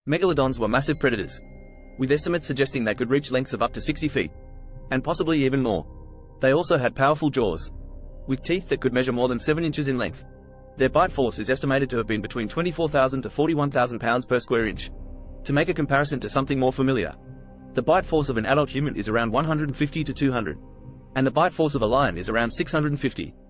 Megalodons were massive predators, with estimates suggesting they could reach lengths of up to 60 feet, and possibly even more. They also had powerful jaws, with teeth that could measure more than 7 inches in length. Their bite force is estimated to have been between 24,000 to 41,000 pounds per square inch. To make a comparison to something more familiar, the bite force of an adult human is around 150 to 200, and the bite force of a lion is around 650.